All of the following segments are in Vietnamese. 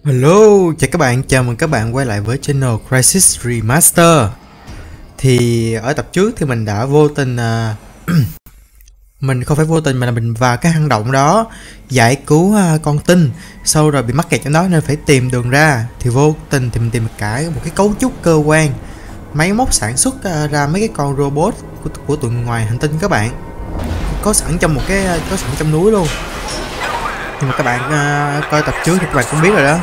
Hello, chào các bạn, chào mừng các bạn quay lại với channel Crysis Remaster. Thì ở tập trước thì mình đã vô tình mình không phải vô tình mà là mình vào cái hang động đó giải cứu con tin, sau rồi bị mắc kẹt trong đó nên phải tìm đường ra. Thì vô tình thì mình tìm cả một cái cấu trúc cơ quan máy móc sản xuất ra mấy cái con robot của tụi ngoài hành tinh các bạn. Có sẵn trong núi luôn. Nhưng mà các bạn coi tập trước thì các bạn cũng biết rồi đó.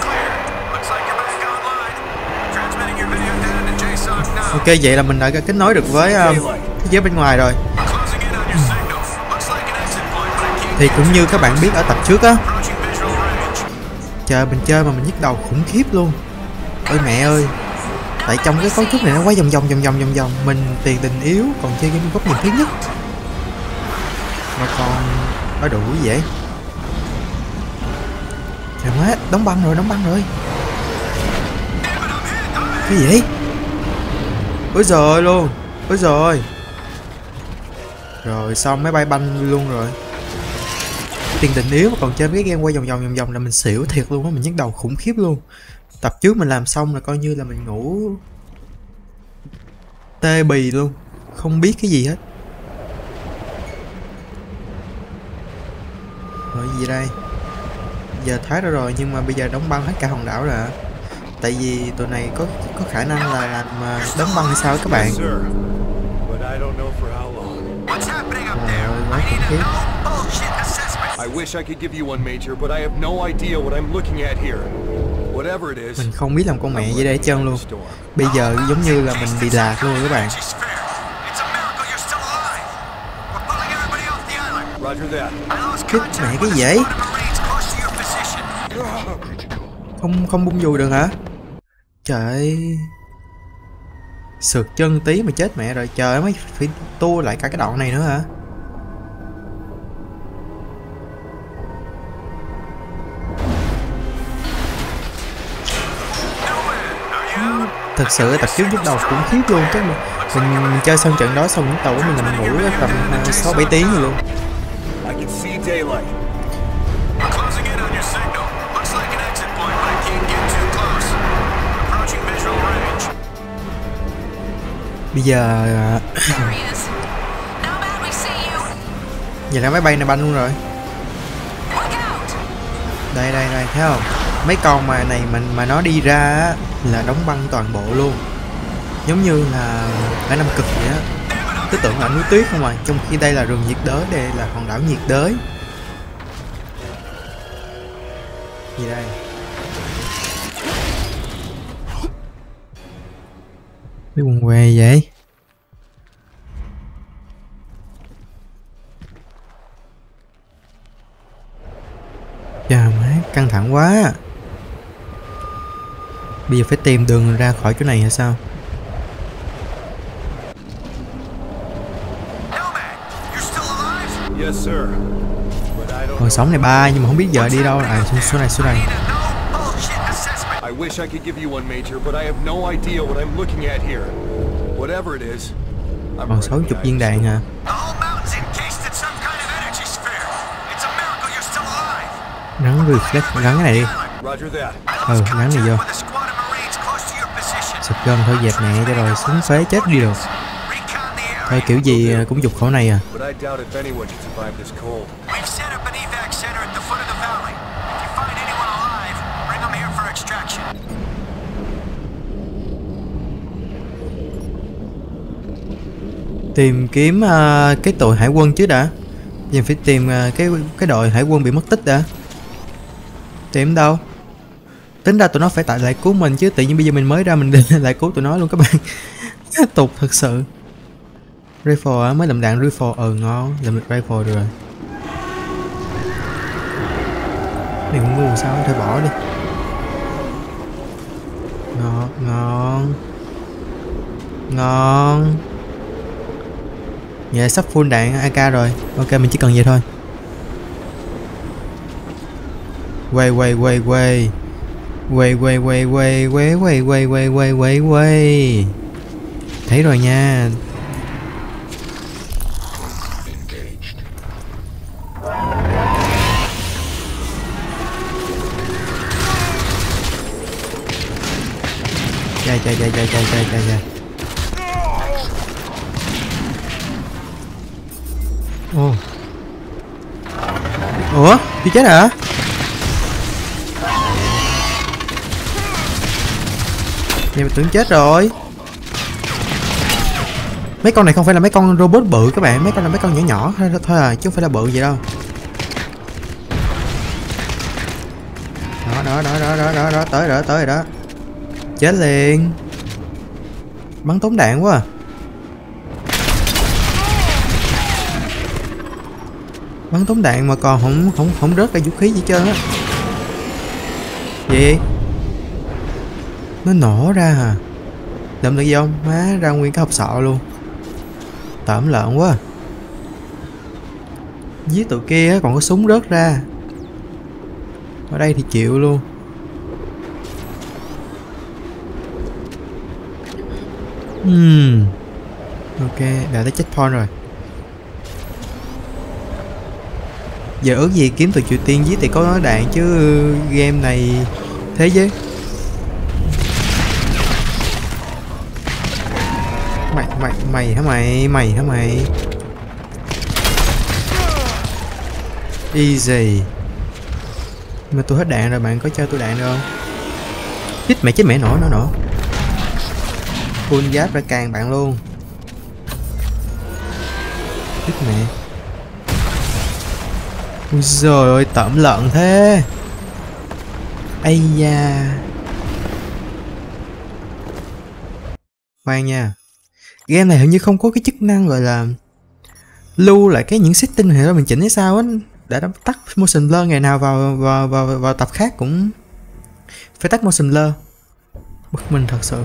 Ok, vậy là mình đã kết nối được với thế giới bên ngoài rồi. Thì cũng như các bạn biết ở tập trước á, mình chơi mà mình nhức đầu khủng khiếp luôn. Ôi mẹ ơi, tại trong cái cấu trúc này nó quá vòng. Mình tiền tình yếu còn chơi game góc nhìn thứ nhất mà còn ở đủ gì vậy. Trời má, đóng băng rồi. Cái gì vậy? Ôi giời luôn. Ôi giời. Rồi xong máy bay banh luôn rồi. Tiền tình yếu mà còn chơi cái game quay vòng là mình xỉu thiệt luôn á, mình nhức đầu khủng khiếp luôn. Tập trước mình làm xong là coi như là mình ngủ tê bì luôn, không biết cái gì hết. Rồi gì đây? Giờ thoát ra rồi nhưng mà bây giờ đóng băng hết cả hòn đảo rồi. Tại vì tụi này có khả năng là làm đóng băng hay sao các bạn. Mình không biết làm con mẹ vậy để chân luôn. Bây giờ giống như là mình bị lạc luôn rồi các bạn. Chết mẹ cái gì vậy? Không bung dù được hả? Trời ơi. Sượt chân tí mà chết mẹ rồi. Trời ơi, mới phải tua lại cả cái đoạn này nữa hả? Thật sự tập trước nhức đầu khủng khiếp luôn. Chắc mình chơi xong trận đó xong những tàu của mình nằm ngủ tầm 6-7 tiếng rồi luôn. Bây giờ vậy là máy bay này banh luôn rồi. Đây thấy không? Mấy con này mà nó đi ra là đóng băng toàn bộ luôn, giống như là ở Nam Cực vậy á. Cứ tưởng là núi tuyết không, mà trong khi đây là rừng nhiệt đới, đây là hòn đảo nhiệt đới. Gì đây? Mấy quần què vậy? Chà má, căng thẳng quá. Bây giờ phải tìm đường ra khỏi chỗ này hay sao? Còn sống này ba, nhưng mà không biết giờ đi đâu. À, số này. Còn 60 viên đạn hả? Gắn reflex, gắn cái này đi. Gắn này vô. Sụp gân thôi, dẹp mẹ cho rồi xuống phế chết đi được. Thôi kiểu gì cũng dục khổ này à. Tìm kiếm cái đội hải quân chứ đã. Giờ phải tìm cái đội hải quân bị mất tích đã. Tìm đâu? Tính ra tụi nó phải tại lại cứu mình chứ, tự nhiên bây giờ mình mới ra mình đi lại cứu tụi nó luôn các bạn. Tục thật sự. Rifle mới làm đạn rifle, ngon, làm được rifle được rồi. Này ngu sao thôi bỏ đi. Ngon. Dạ sắp full đạn AK rồi. Ok, mình chỉ cần vậy thôi. Quay. Thấy rồi nha. Chà. Ồ. Ủa, chưa chết hả? Vậy mà tưởng chết rồi. Mấy con này không phải là mấy con robot bự các bạn, mấy con là mấy con nhỏ nhỏ thôi à, chứ không phải là bự vậy đâu. Đó, tới rồi đó. Chết liền. Bắn tốn đạn quá à. Bắn tốn đạn mà còn không rớt ra vũ khí gì trơn á. Gì? Nó nổ ra hả? Đâm được gì không? Má ra nguyên cái hộp sọ luôn. Tởm lợn quá. Dưới tụi kia còn có súng rớt ra. Ở đây thì chịu luôn. Ok, đã tới checkpoint rồi. Giờ ước gì kiếm từ Triều Tiên với thì có đạn chứ game này thế chứ. Mày hả mày? Easy. Mà tôi hết đạn rồi, bạn có cho tôi đạn được không? Chết mẹ nổ. Full giáp ra càng bạn luôn. Chết mẹ. Ui giời ơi, tởm lợn thế. Ây da. Khoan nha. Game này hình như không có cái chức năng gọi là lưu lại cái những setting này đó mình chỉnh hay sao á, để tắt motion blur, ngày nào vào tập khác cũng phải tắt motion blur. Bực mình thật sự.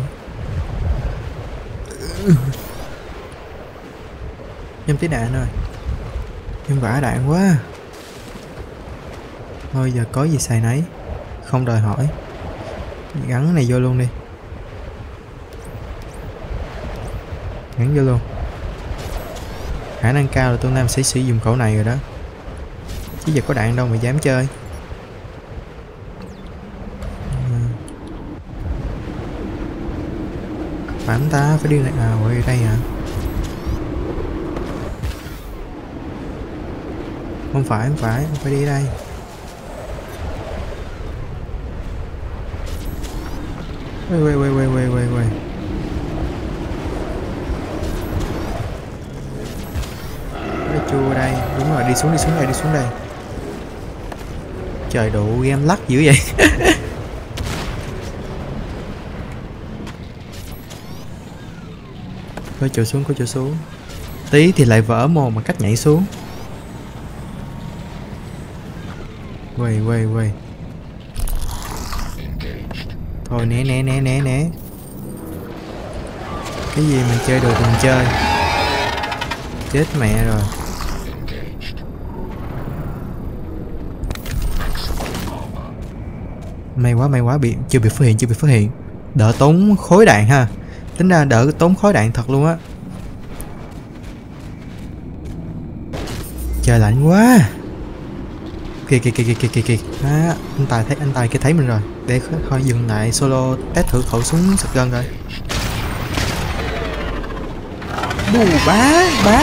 Nhâm tí đạn rồi. Nhưng vả đạn quá. Thôi giờ có gì xài nấy, không đòi hỏi. Gắn cái này vô luôn đi. Gắn vô luôn. Khả năng cao là tôi Nam sẽ sử dụng khẩu này rồi đó. Chứ giờ có đạn đâu mà dám chơi. Phải không ta? Phải đi này à? Quay đây hả? Không phải đi đây. Quay. Nó chua đây, đúng rồi, đi xuống đây. Trời độ game lắc dữ vậy. Có chỗ xuống. Tí thì lại vỡ mồm mà cách nhảy xuống. Quay. Thôi né. Cái gì mình chơi đồ mình chơi. Chết mẹ rồi. May quá chưa bị phát hiện. Đỡ tốn khối đạn ha. Tính ra đỡ tốn khối đạn thật luôn á. Trời lạnh quá. Kìa. Anh Tài kia thấy mình rồi. Để thôi dừng lại solo test thử khẩu súng shotgun rồi. Bù bá.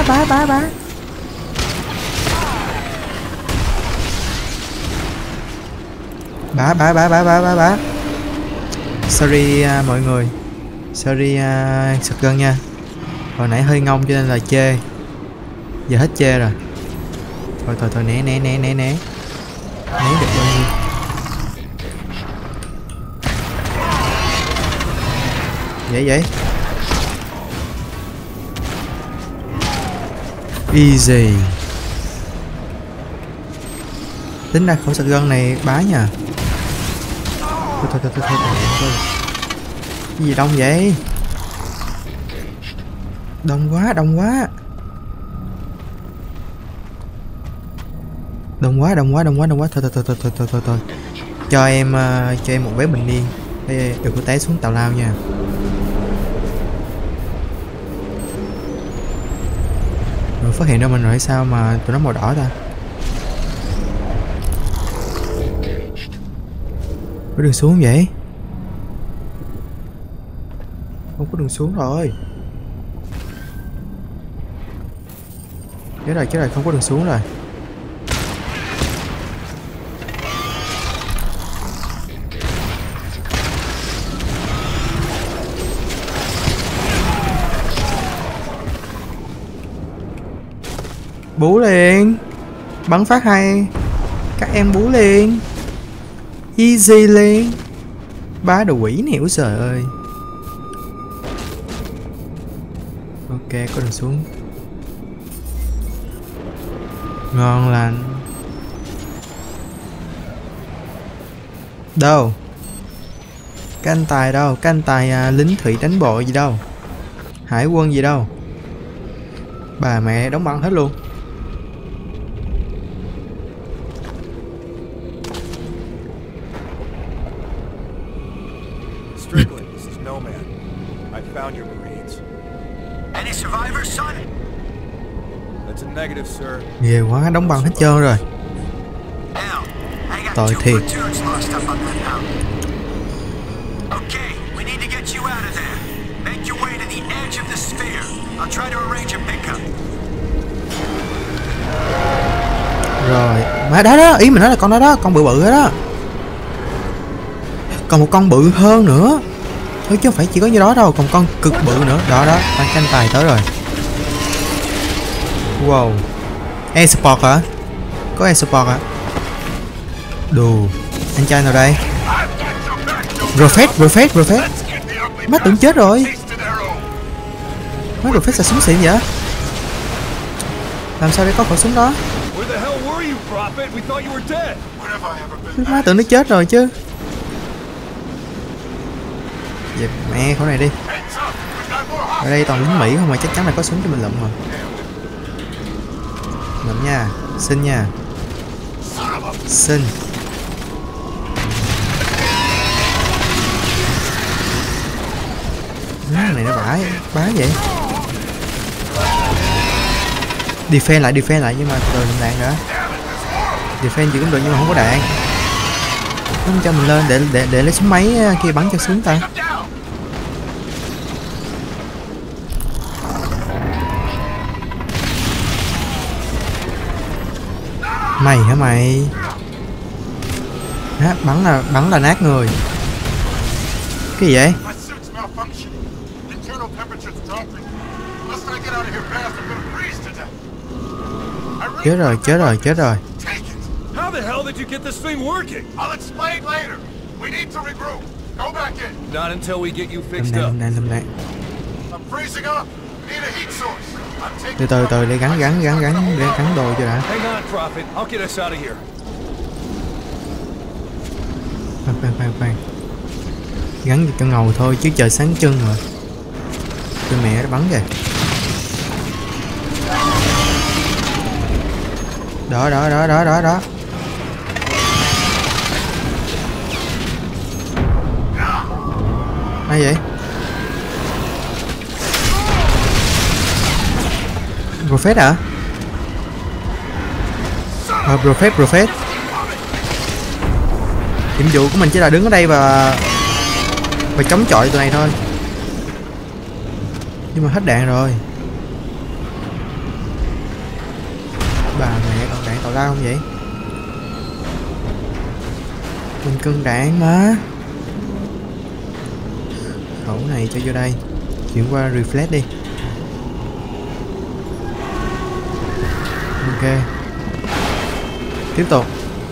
Bá. Sorry mọi người. Sorry shotgun nha. Hồi nãy hơi ngông cho nên là chê. Giờ hết chê rồi. Thôi né. Né được bao nhiêu. Vậy. Easy. Tính ra khẩu shotgun này bá nha. Thôi. Cái gì đông vậy? Đông quá. Đông quá. Thôi. Cho em một vé bình yên. Đừng có té xuống tào lao nha. Rồi phát hiện ra mình rồi sao mà tụi nó màu đỏ ta? Có đường xuống vậy? Không có đường xuống rồi. Chết rồi, không có đường xuống rồi. Bú liền. Bắn phát hay. Các em bú liền. Easy liền. Bá đồ quỷ này, ôi trời ơi. Ok, có đường xuống. Ngon lành. Đâu? Cái anh Tài đâu? Cái anh Tài lính thủy đánh bộ gì đâu? Hải quân gì đâu? Bà mẹ đóng băng hết luôn. Strickland, this is Nomad. I found your Marines. Any survivors, son? That's a negative, sir. Ghê quá, đóng băng hết trơn rồi. Hell, I got Tội two thiệt. platoons lost up on that mountain. Okay, we need to get you out of there. Make your way to the edge of the sphere. I'll try to arrange a pickup. Rồi, má đó, ý mình nói là con đó, con bự bự đó. Còn một con bự hơn nữa. Thôi chứ không phải chỉ có như đó đâu, còn con cực bự nữa. Đó, canh Tài tới rồi. Wow. E-sport hả? Có e-sport hả? Đù. Anh trai nào đây? Refresh. Má tưởng chết rồi. Má Refresh là súng xịn vậy? Làm sao để có khẩu súng đó? Má tưởng nó chết rồi chứ. Dẹp mẹ khẩu này đi. Ở đây toàn lính Mỹ không mà, chắc chắn là có súng cho mình lụm mà. Lụm nha. Xin nha. Xin. Cái này nó bá vậy. Defend lại nhưng mà rồi lụm đạn nữa. Defend chỉ cũng được nhưng mà không có đạn. Không cho mình lên để lấy súng máy kia bắn cho xuống ta. Mày hả mày? Á, bắn là nát người. Cái gì vậy? Chết rồi. How the hell did you get this thing working? I'll explain later. We need to regroup. Go back in. Not until we get you fixed up. Lâm đạn. I'm freezing up. Need a heat source. Từ để gắn đồ cho đã. Hang on, Prophet. I'll get us out of here. Khoan. Gắn cho ngầu thôi chứ trời sáng trưng rồi. Tôi mẹ nó bắn kìa. Đó. Ai vậy? Prophet hả? Prophet. Nhiệm vụ của mình chỉ là đứng ở đây và chống chọi tụi này thôi. Nhưng mà hết đạn rồi. Bà mẹ, còn đạn tào lao không vậy? Mình cân đạn mà. Khẩu này cho vô đây. Chuyển qua reflex đi. Ok. Tiếp tục.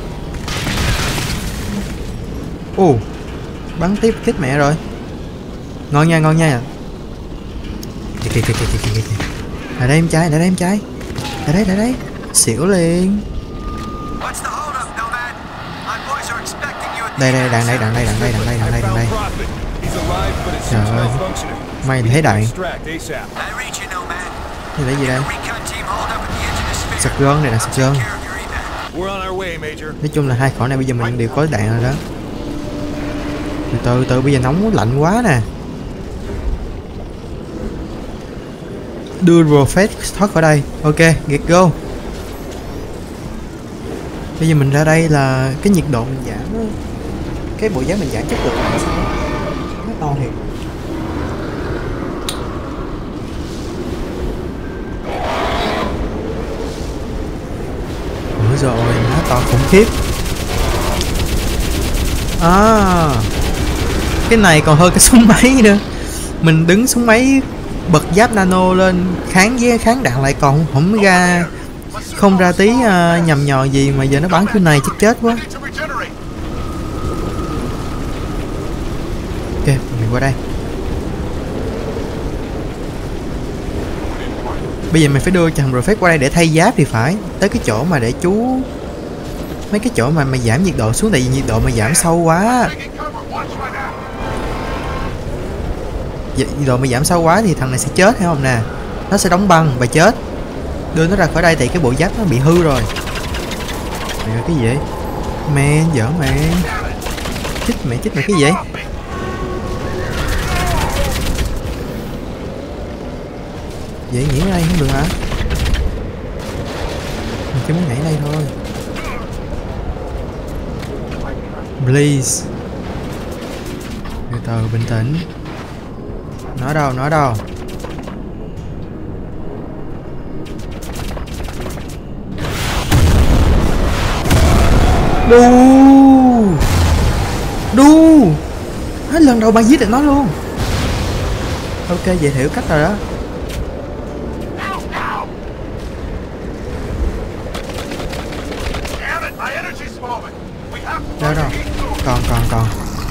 Bắn tiếp chết mẹ rồi. Ngon nha. Kìa. Lại đây em trai. Lại đây. Xỉu liền. Đây, đạn đây. Trời ơi. Mày thấy đạn. Đây là gì đây? Shotgun này là shotgun. Nói chung là hai khẩu này bây giờ mình đều có đạn rồi đó. Từ bây giờ nóng lạnh quá nè. Đưa Prophet thoát khỏi đây. Ok, get go. Bây giờ mình ra đây là cái nhiệt độ mình giảm đó. Cái bộ giáp mình giảm chất lượng nó to thiệt. rồi, nó to khủng khiếp. Cái này còn hơn cái súng máy nữa. Mình đứng súng máy bật giáp nano lên kháng đạn lại còn không ra, không ra tí nhầm nhò gì, mà giờ nó bắn cái này chắc chết quá. Ok, mình qua đây. Bây giờ mình phải đưa thằng Prophet qua đây để thay giáp thì phải. Tới cái chỗ mà để chú, mấy cái chỗ mà giảm nhiệt độ xuống, tại vì nhiệt độ mà giảm sâu quá. Nhiệt độ mà giảm sâu quá thì thằng này sẽ chết, thấy không nè. Nó sẽ đóng băng và chết. Đưa nó ra khỏi đây thì cái bộ giáp nó bị hư rồi. Mẹ cái gì vậy? Man, giỡn mẹ. Chích mẹ cái gì vậy? Vậy nhảy ở đây không được hả? Mình chỉ muốn nhảy đây thôi. Please. Từ từ, bình tĩnh. Nó đâu? Đu. Hết lần đầu bạn giết được nó luôn. Ok, vậy hiểu cách rồi đó. Đâu. Còn.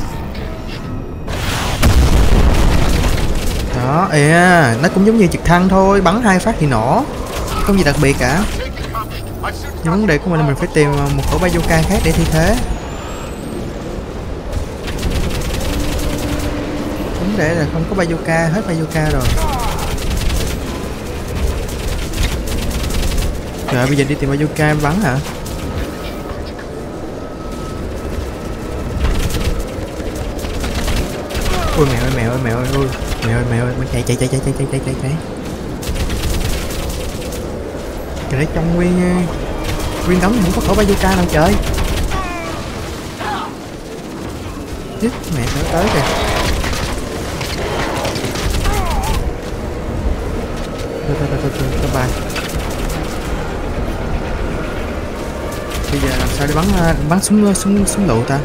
Đó, nó cũng giống như trực thăng thôi, bắn 2 phát thì nổ. Không gì đặc biệt cả. Nhưng vấn đề của mình là mình phải tìm một khẩu bazooka khác để thay thế. Vấn đề là không có bazooka, hết bazooka rồi. Trời, bây giờ đi tìm bazooka bắn hả? Ui mèo ơi, mình chạy. Trời, trong nguyên đống không có khẩu bazooka đâu trời. Chết mẹ, tới kìa. Thôi bye. Bây giờ làm sao để bắn súng lựu ta?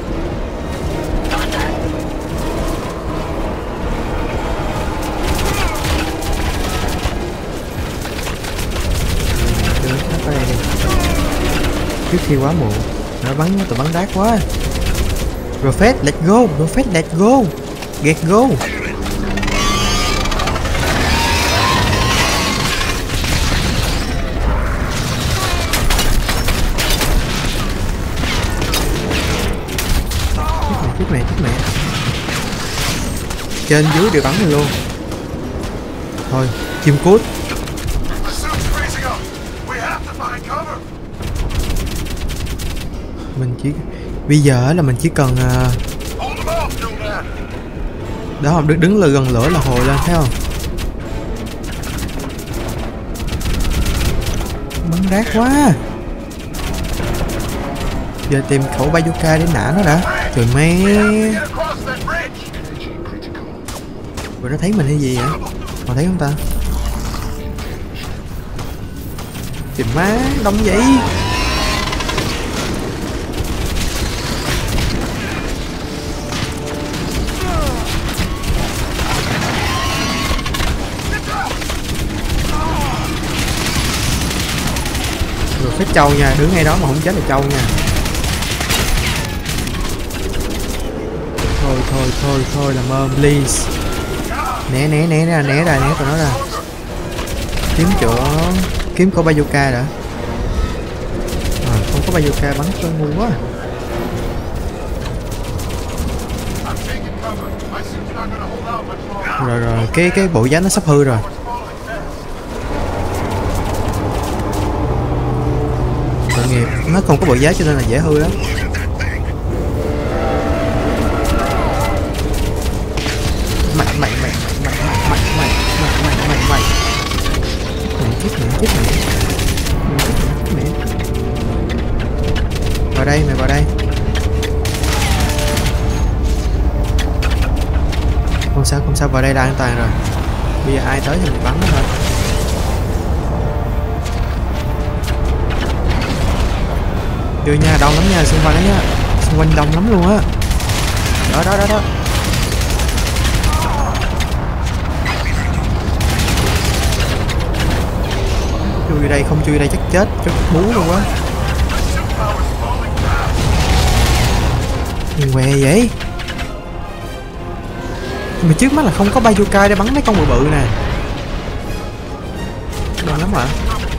Trước khi quá muộn, nó tụi bắn đát quá. Prophet, let's go. Get go. Chết mẹ. Trên dưới đều bắn luôn. Thôi, chim cút. Bây giờ là mình chỉ cần đó, đứng là gần lửa là hồi lên, thấy không? Bắn rác quá. Giờ tìm khẩu bazooka để nã nó đã. Trời mẹ. Rồi nó thấy mình hay gì vậy? Họ thấy không ta? Trời má, đông vậy. Phết trâu nha, đứng ngay đó mà không chết là trâu nha. Thôi làm ơn please. Né tụi nó ra. Kiếm có bazooka đã. Không có bazooka bắn cho ngu quá. Rồi cái bộ giáp nó sắp hư rồi. Nghiệp. Nó không có bộ giá cho nên là dễ hư lắm. Mày chết mẹ. Vào đây, mày vào đây. Không sao, vào đây là an toàn rồi. Bây giờ ai tới thì mình bắn nó thôi. Vô nha, đông lắm nha, xung quanh đấy á. Xung quanh đông lắm luôn á. Đó. Chui đây, không chui đây chắc chết cho bú luôn á. Nhìn què vậy. Nhưng mà trước mắt là không có bazooka để bắn mấy con bự bự nè. Đông lắm hả?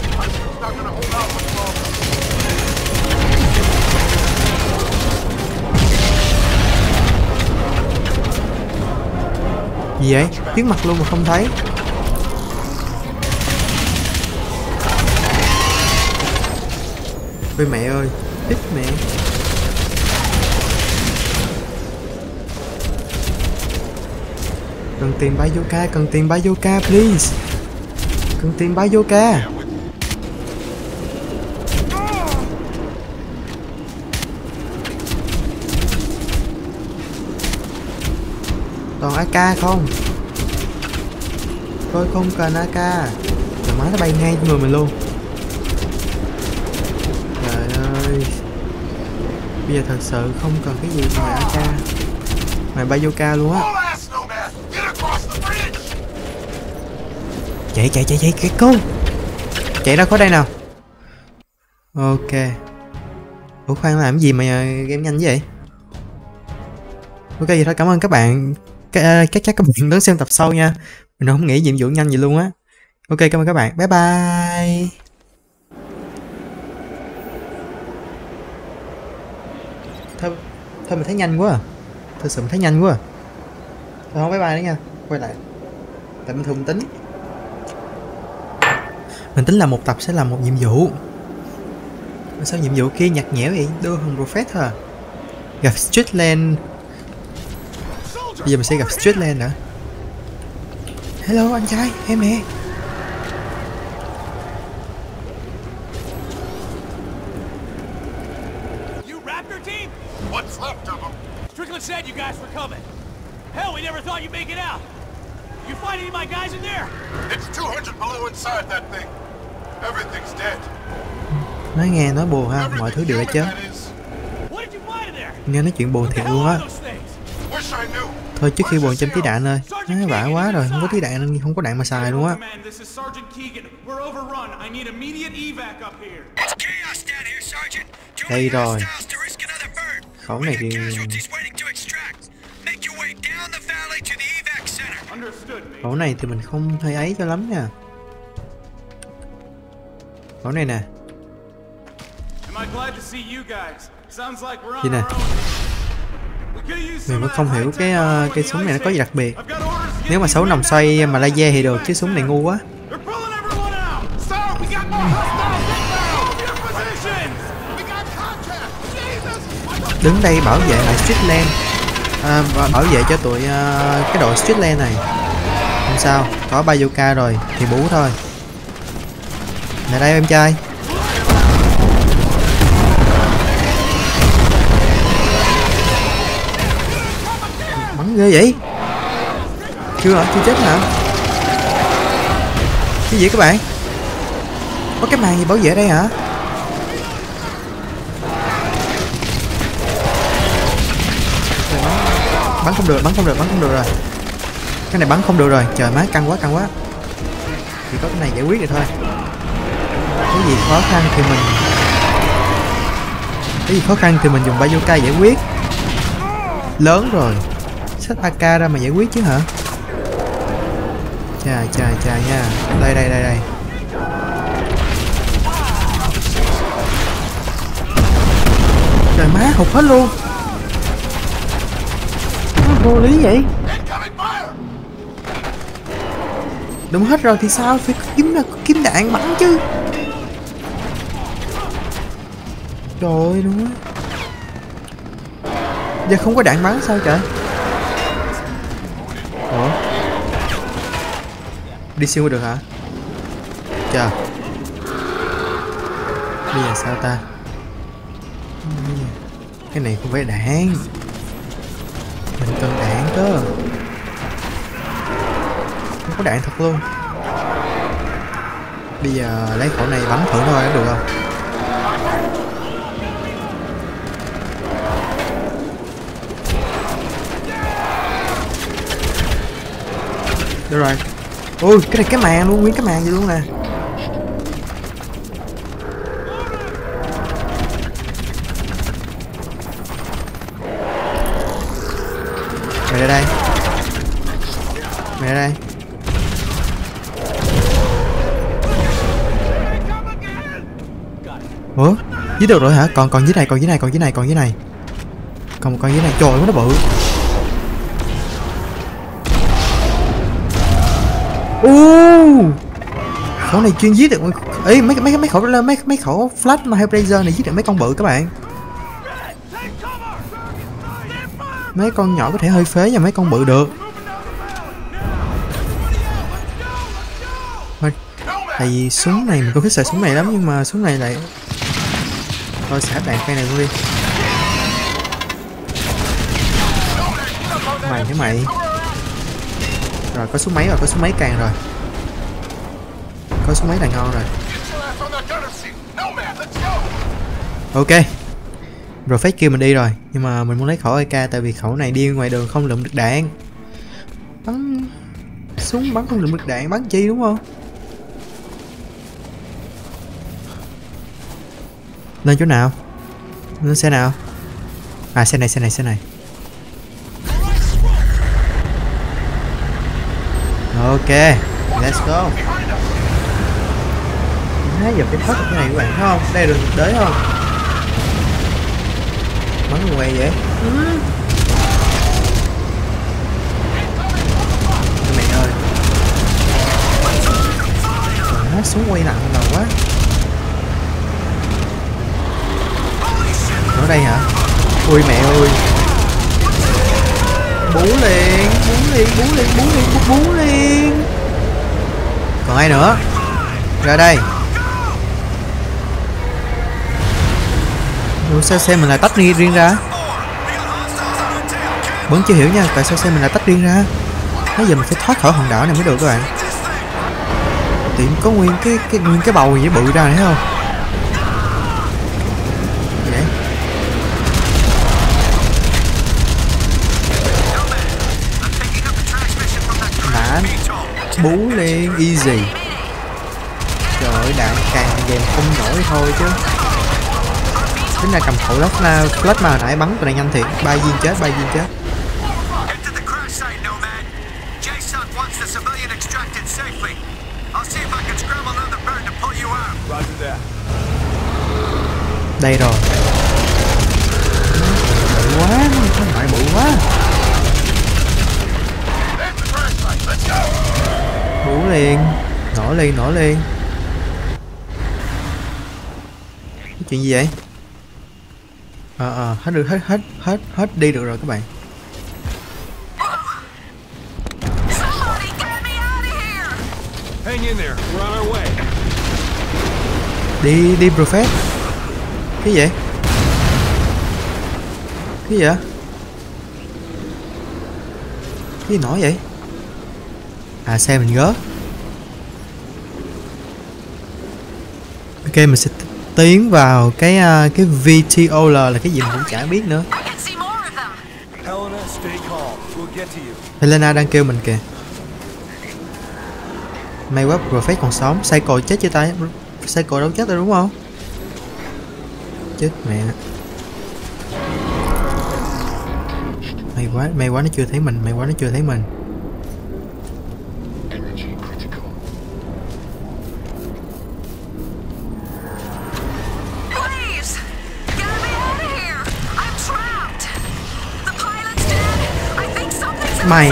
Gì vậy? Trước mặt luôn mà không thấy. Ôi mẹ ơi, ít mẹ. Cần tiền bazooka, please. Cần tiền bazooka. Toàn AK không? Tôi không cần AK. Trời má nó bay ngay trên người mình luôn. Trời ơi. Bây giờ thật sự không cần cái gì ngoài AK. Ngoài bazooka luôn á. Chạy cái cô. Chạy ra khỏi đây nào. Ok. Ủa khoan, làm gì mà game nhanh vậy? Ok vậy thôi, cảm ơn các bạn. Chắc các bạn đón xem tập sau nha. Mình không nghĩ nhiệm vụ nhanh vậy luôn á. Ok, cảm ơn các bạn. Bye bye. Thôi mình thấy nhanh quá à. Thật sự mình thấy nhanh quá à. Thôi không, bye bye nữa nha. Quay lại. Tại mình thường tính. Mình tính là một tập sẽ làm một nhiệm vụ. Sao nhiệm vụ kia nhạt nhẽo vậy? Đưa hồng Prophet thôi à. Gặp Strickland. Bây giờ mình sẽ gặp Strickland nữa. Hello anh trai, em nè. You Raptor team? What's left of them? Strickland said you guys were coming. Hell, we never thought you'd make it out. You find any of my guys in there? It's 200 below inside that thing. Everything's dead. Nói nghe nói buồn ha, mọi thứ đều đã chết. Nghe nói chuyện buồn thiệt luôn á. Thôi trước khi buồn châm tí đạn ơi. Nói vả quá rồi, không có tí đạn nên không có đạn mà xài luôn á. Đây rồi. Khẩu này thì khẩu này thì mình không hơi ấy cho lắm nha. Khẩu này nè. Gì nè. Mình vẫn không hiểu cái súng này nó có gì đặc biệt. Nếu mà 6 nòng xoay mà laser thì được, chứ súng này ngu quá. Đứng đây bảo vệ lại Strickland, bảo vệ cho tụi cái đội Strickland này. Không sao, có bazooka rồi thì bú thôi. Lại đây em trai. Bắn ghê vậy. Chưa chết hả? Cái gì các bạn? Có cái màn gì bảo vệ đây hả? Bắn không được rồi. Cái này bắn không được rồi. Trời má, căng quá. Chỉ có cái này giải quyết được thôi. Cái gì khó khăn thì mình dùng bazooka giải quyết. Lớn rồi. Xách AK ra mà giải quyết chứ hả? Chà nha. Đây. Trời má, hụt hết luôn. Vô lý vậy. Đúng hết rồi thì sao? Phải kiếm đạn bắn chứ. Trời ơi, đúng á. Giờ không có đạn bắn sao trời? Ủa? Đi siêu được hả? Chờ. Bây giờ sao ta? Cái này không phải đạn. Mình cần đạn cơ. Không có đạn thật luôn. Bây giờ lấy khẩu này bắn thử thôi được không? Được rồi. Ui, cái này cái màn luôn, nguyên cái màn vậy luôn nè. Mày ra đây. Mày ra đây. Ủa? Dưới được rồi hả? Còn dưới này, còn dưới này, còn dưới này, còn dưới này. Còn dưới này, trời ơi nó bự. Khẩu này chuyên giết được. Ê, mấy khẩu flash mà Hellblazer này giết được mấy con bự các bạn. Mấy con nhỏ có thể hơi phế nhưng mấy con bự được. Tại vì súng này mình cũng thích xài súng này lắm nhưng mà súng này lại thôi xả đạn cây này luôn đi. Mày hả mày? Rồi có súng máy rồi, có súng máy càng rồi. Có súng máy là ngon rồi. Ok. Rồi phép kêu mình đi rồi. Nhưng mà mình muốn lấy khẩu AK tại vì khẩu này đi ngoài đường không lượm được đạn. Bắn súng bắn không lượm được đạn, bắn chi đúng không? Lên chỗ nào? Lên xe nào? À xe này. Ok, let's go. Nãy giờ phải thoát được cái này các bạn thấy không? Đây là đường thực tế không? Bắn người quay vậy? Mẹ ơi. Nó xuống quay nặng đầu quá. Ở đây hả? Ui mẹ ơi. Bú liền. Còn ai nữa? Ra đây. Ủa sao xe mình lại tách riêng ra? Vẫn chưa hiểu nha, tại sao xe mình lại tách riêng ra? Bây giờ mình phải thoát khỏi hòn đảo này mới được các bạn. Tiện có nguyên cái bầu gì bự ra này thấy không? Vậy? Đã bú liền easy. Trời ơi đạn càng dèm không nổi thôi chứ. Tính ra cầm khẩu flash mà nãy bắn tụi này nhanh thiệt. 3 viên chết. Đây rồi. Bự quá, không phải bự quá. Bú liền, nổ liền. Cái chuyện gì vậy? Hết đi được rồi các bạn. Đi Prophet. Cái gì vậy? Cái gì nổi vậy? À xe mình gớt. Ok mình sẽ tiến vào cái VTOL là cái gì mình cũng chả biết nữa. Helena đang kêu mình kìa. May quá Prophet còn sống. Psycho chết chưa ta? Psycho đâu chết rồi đúng không? Chết mẹ. May quá nó chưa thấy mình. Mày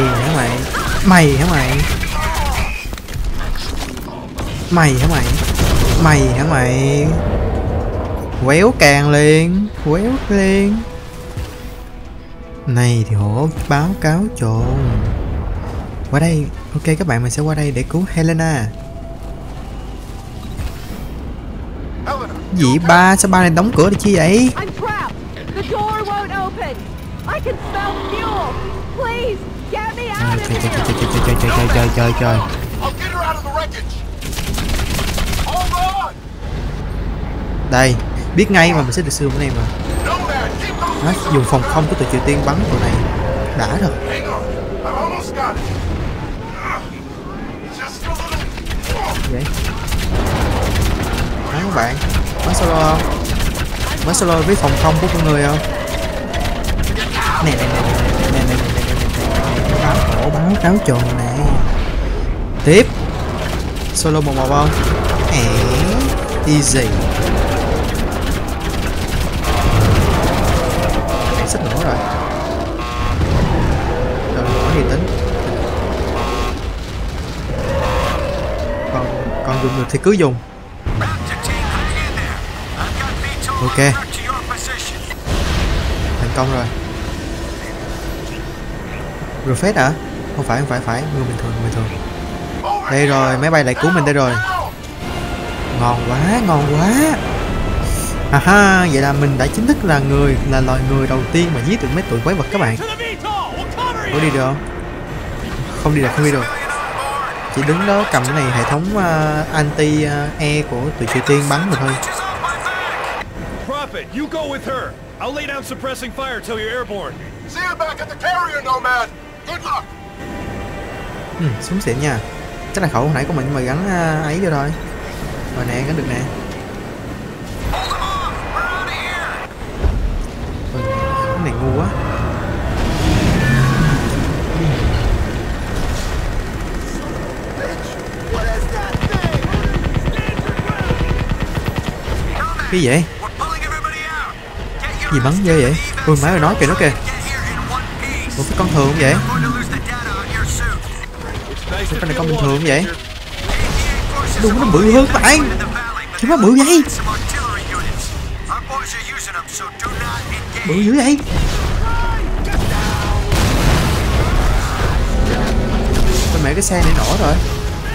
hả mày? Quéo càng liền. Này thì hổ báo cáo trộn. Qua đây. Ok các bạn, mình sẽ qua đây để cứu Helena. Gì ba? Sao ba này đóng cửa để chi vậy? Trời. Đây, biết ngay mà mình sẽ được sử dụng cái này mà. Đó, dùng phòng không của tụi Triều Tiên bắn tụi này đã thật. vậy? Bắn các bạn. Bắn solo không? Bắn solo với phòng không của con người không? Nè báo cổ báo cáo tròn nè. Tiếp. Solo 1-1 không? Easy. Sắp nổ rồi. Rồi nổ thì tính. Còn dùng được thì cứ dùng. Ok. Thành công rồi. Rồi phết hả? Không phải người bình thường. Đây rồi, máy bay lại cứu mình đây rồi. Ngon quá. Ha, vậy là mình đã chính thức là loài người đầu tiên mà giết được mấy tụi quái vật các bạn. Có đi được không? Không đi được. Chỉ đứng đó cầm cái này, hệ thống anti-e của tụi Triều Tiên bắn mà thôi. Prophet, you go with her. I'll lay down suppressing fire till you're airborne. See you back at the carrier, Nomad. Good luck. Súng xịn nha. Chắc là khẩu hồi nãy của mình mà gắn ấy vô thôi. Rồi nè, gắn được nè. Cái này ngu quá. Cái gì vậy? Gì bắn ghê vậy? Ui má ơi, nói kìa, Ủa cái con thường không vậy? Cái này con bình thường không vậy? Đúng, nó bự hơn bạn. Chứ nó bự vậy? Bự dữ vậy? Con mẹ cái xe này nổ rồi.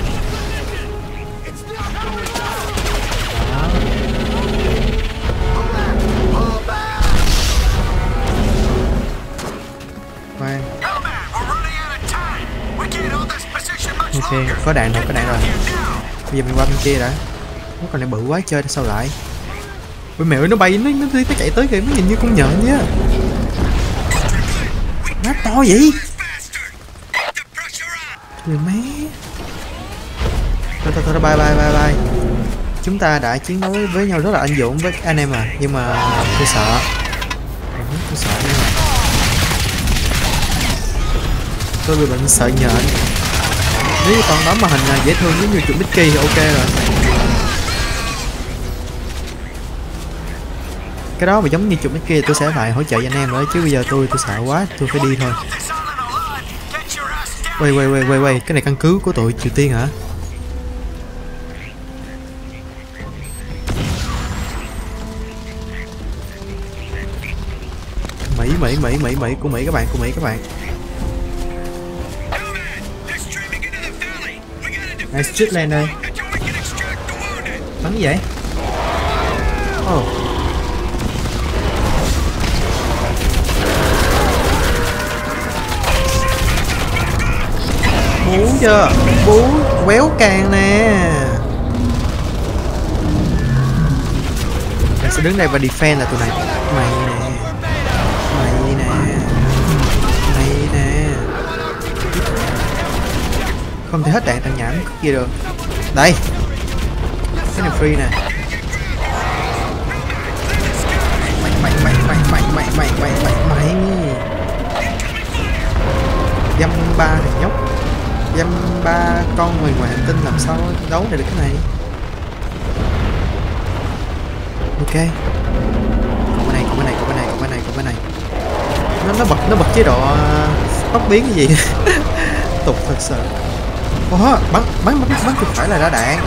Ok, có đạn rồi. Bây giờ mình qua bên kia đã. Nó còn này bự quá, chơi sao lại. Ôi mẹ ơi, nó bay, nó chạy tới kìa, nó nhìn như con nhện nhá. Nó to vậy. Trời má. Thôi, bye. Chúng ta đã chiến đấu với nhau rất là anh dũng với anh em nhưng mà tôi sợ. Tôi bị bệnh sợ nhện. Nếu như con đó mà hình dễ thương giống như chuột Mickey thì ok rồi. Cái đó mà giống như chuột Mickey tôi sẽ phải hỗ trợ cho anh em nữa, chứ bây giờ tôi sợ quá, tôi phải đi thôi. Quay, cái này căn cứ của tụi Triều Tiên hả? Mỹ của Mỹ các bạn. Nice street land ơi. Bắn gì vậy? Oh. Bú chưa? Bú quéo càng nè. Mình sẽ đứng đây và defend là tụi này. Mày nè. Không thể hết đạn thằng nhảm gì được. Đây. Cái này free nè. Mày. Dăm ba thằng nhóc. Dăm ba con người ngoài hành tinh làm sao đấu được cái này. Ok. Còn cái này. Nó bật chế độ tốc biến cái gì. Tục thật sự. Ủa, bắn thì phải là ra đạn.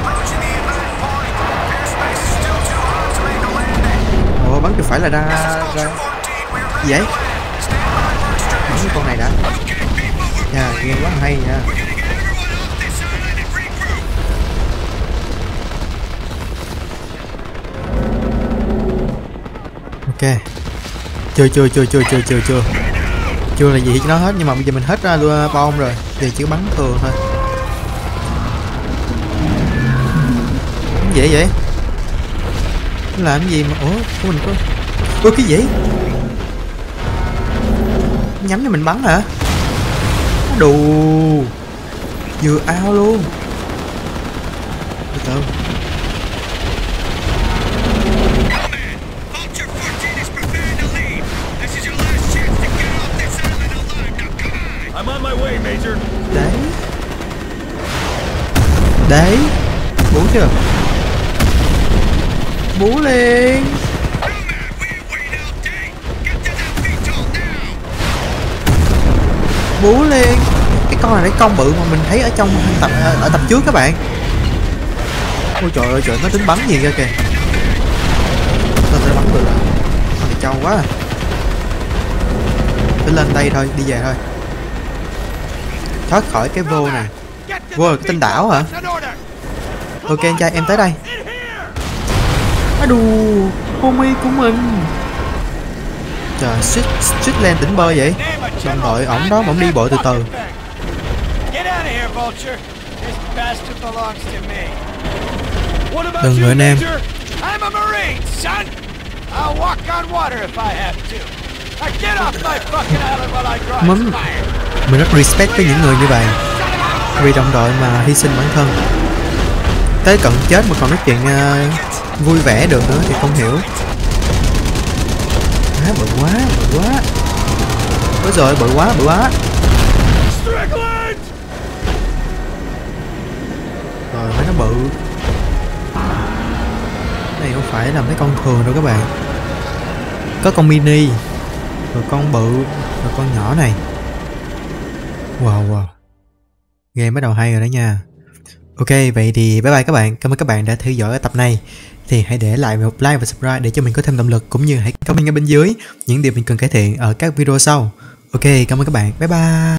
Ủa, bắn thì phải là ra gì vậy? Bắn cái con này đã. Nghe quá hay nha. Ok. Chưa là gì cho nó hết, nhưng mà bây giờ mình hết ra bom rồi, thì chỉ bắn thường thôi. Cái gì vậy? Làm cái gì mà của mình có cái gì? Nhắm cho mình bắn hả? Đù. Vừa ao luôn. Từ từ. I'm on my way, Major. Đấy. Đấy. Bú chưa? Bú liền. Bú liền. Cái con này cái con bự mà mình thấy ở trong ở tập trước các bạn. Ôi trời ơi trời, nó tính bắn gì ra kìa. Nó bắn được rồi. Con này trâu quá. Cứ lên đây thôi, đi về thôi. Thoát khỏi cái vô này. Vô là cái tên đảo hả? Ok anh trai, em tới đây. Đù, homie của mình. Trời, suýt lên tỉnh bơi vậy. Đồng đội ổng đó mà ổng đi bộ từ từ. Đừng người anh em. Mình rất respect với những người như vậy, vì đồng đội mà hy sinh bản thân tới cận chết mà còn nói chuyện vui vẻ được nữa thì không hiểu. Bự quá. Ôi rồi, bự quá. Rồi mấy nó bự. Này không phải là mấy con thường đâu các bạn. Có con mini, rồi con bự, rồi con nhỏ này. Wow. Game bắt đầu hay rồi đó nha. Ok, vậy thì bye bye các bạn. Cảm ơn các bạn đã theo dõi ở tập này. Thì hãy để lại một like và subscribe để cho mình có thêm động lực, cũng như hãy comment ở bên dưới những điều mình cần cải thiện ở các video sau. Ok, cảm ơn các bạn. Bye bye.